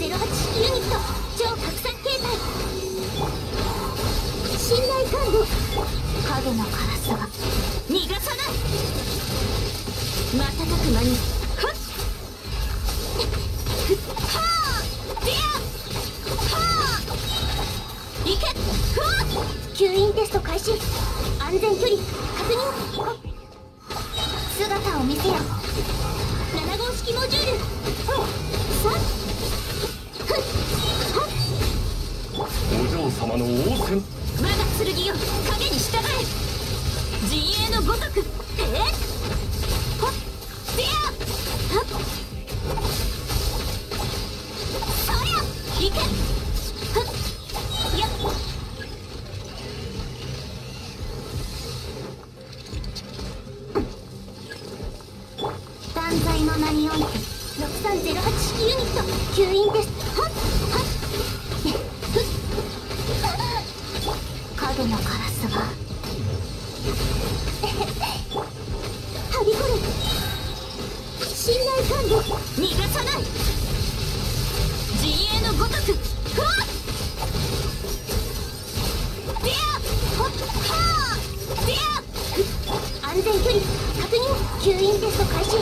式ユニット超拡散形態。信頼感度。影のカラスが逃がさない。瞬く間にはっはあディアはあいけふわっ。吸引テスト開始。安全距離確認。姿を見せよ。7号式モジュール。 お嬢様の応戦。 我が剣よ影に従え。陣営のごとく。ほっディアはっそりゃいけはっやっ。断罪の名において6308式ユニット吸引テスト。はっはっ影のカラスがはびこる。信頼感度。逃がさない。陣営のごとく。ふわっディアほっはあディア安全距離確認。吸引テスト開始。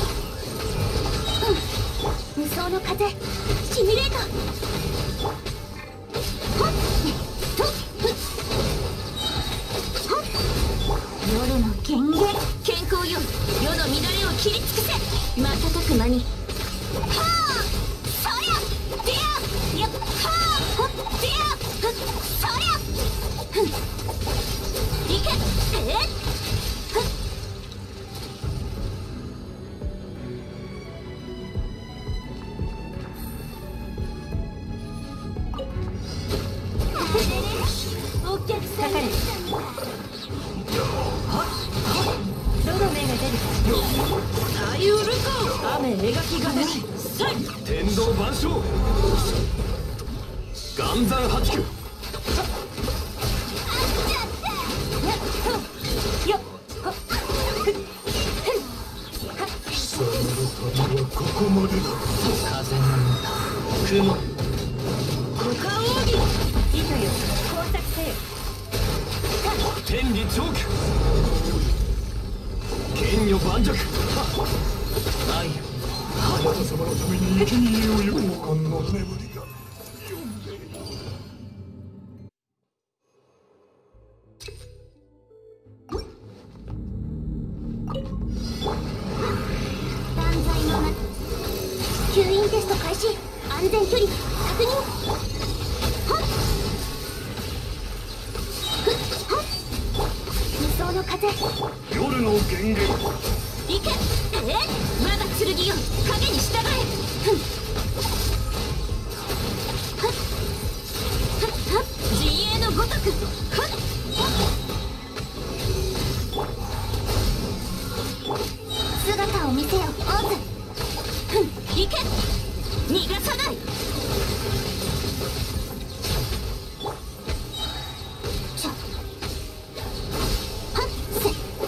無双の風シミュレーター。はっとっ夜の権限健康よ。世の乱れを切り尽くせ。瞬く間にはあそりゃディアやっはあほっディアそりゃふんいけふっお客さんかかれ。どの目が出るか。左右ルコ雨描きがし天道万象。岩山八九。 よっ貴様の旅はここまでだ。 風の雲。 五感奥義糸よ工作せよ。 天理チョーク。剣女盤石。 愛よ。 あなた様のために生贄をよ。黄金の眠りが。 断罪の名。吸引テスト開始。安全距離確認。はっはっ無双の風夜の源源。 いけ我が剣よ影に従え。ふんはっはっはっ陣営のごとく。はっ姿を見せよオーズ。ふんいけ逃がさない。ちょはっせ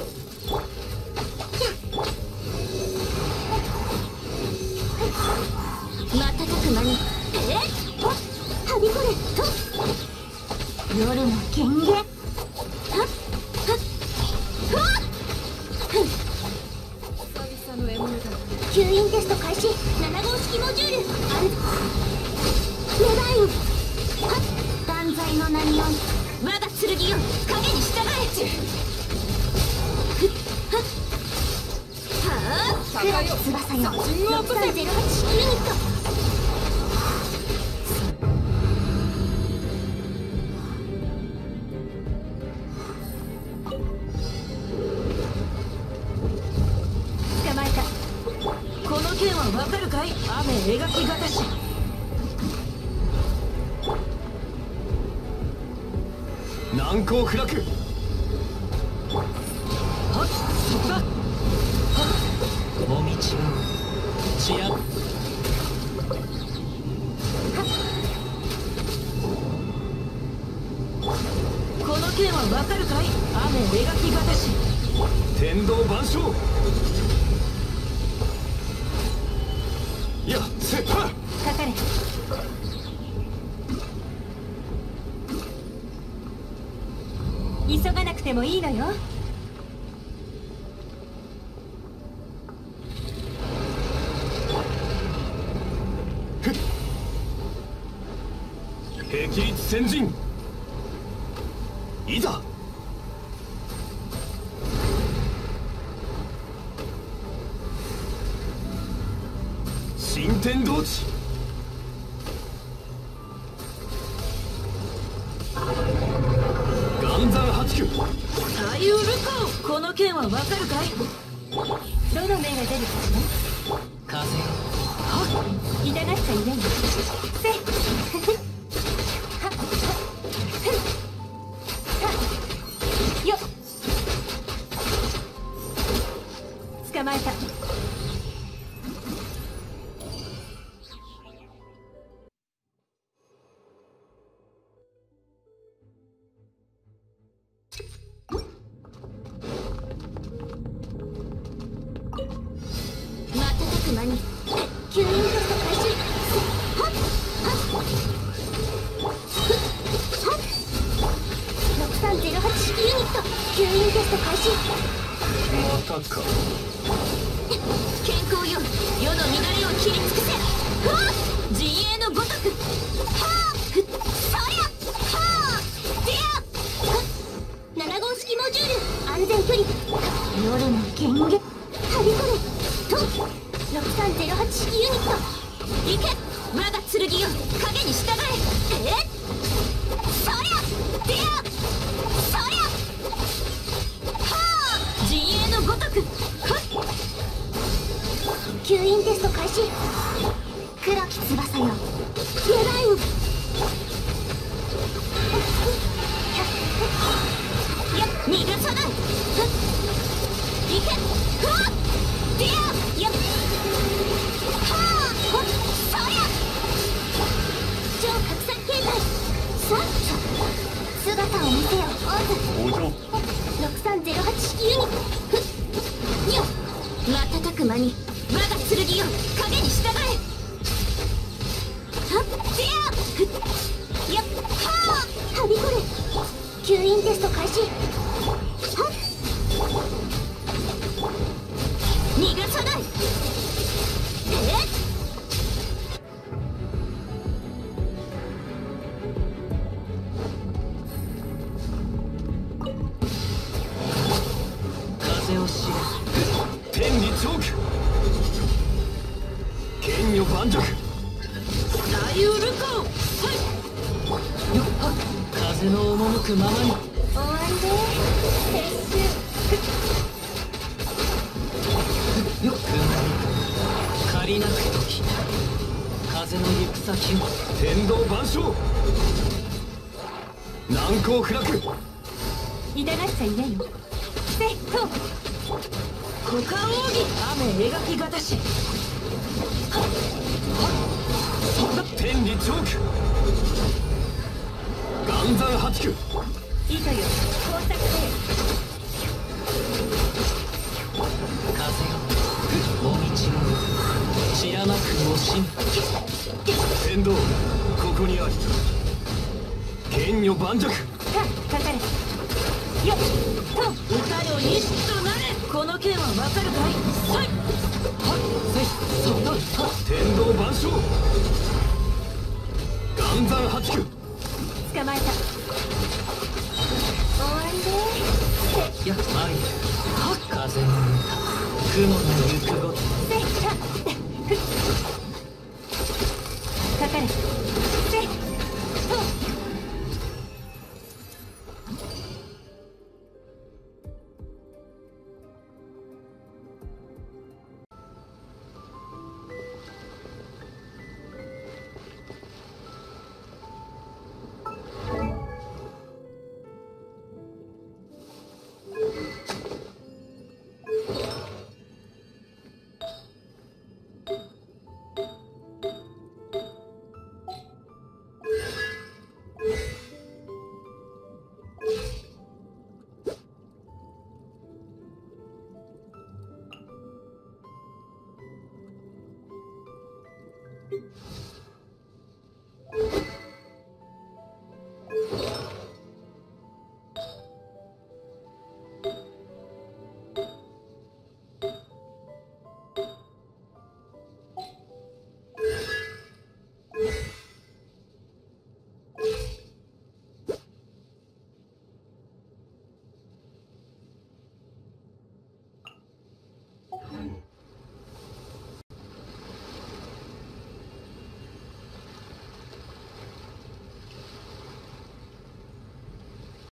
瞬く間にはびこれと夜の権限。はっはっふわっふん久々の獲物だ。吸引テスト開始。7号式モジュールあるメダイン。はっ断罪の名におい我が剣よ影に従え。ふっはっはあ黒き翼よ6308式ユニット。捕まえた。 この剣はわかるかい。雨描きがたし。 難攻不落。 はっそこだ。 もみちは血や。 この剣はわかるかい。雨描きがたし。 天道万象。いやせっはっかかれ。急がなくてもいいのよ。 霹靂先陣いざ。新天道地岩山八九左右ルコー、この剣はわかるかい？ どの目が出るか風よ痛がっちゃいないの。せよっ、捕まえた。瞬く間に吸引テスト開始。はっはっ6308式ユニット吸引テスト開始。 またか。 健康よ、世の乱れを切り尽くせ。はっ陣営のごとく。はっそりゃはっでや7号式モジュール安全距離夜の権限はびこると6308式ユニット行け。我が剣よ、影に従え。そりゃでやそりゃはあ陣営のごとく。はっ吸引テスト開始。黒き翼よ、デザインいや逃がさない。いけ。ふわっでやはあほっそりゃ超拡散形態さっ姿を見せよオズ。 お嬢 6308式ユニットふっよっ瞬く間に我が剣よ、影に従え。はっでやふっやっはあはびこる吸引テスト開始。はっ逃がさない。 風を知れ天理チョーク剣女盤石左右ルコー、 よっはっ風の赴くままにおわんで撤収。 よっ借りなく時風の行く先を天道万象難攻不落痛がっちゃいないの。せっと股間奥義、雨描きがたし。 天理チョーク岩山八九糸よ工作せよ。 風よもみちが散らまく惜しみ天道ここにあり剣女盤石かかれよっと歌よ意識となれ。この剣はわかるかい？そいはっせいそっとはっ天道万象岩山八九捕まえた。おわんでやっまいはっ風の歌雲の行くごとせっかかかれせっと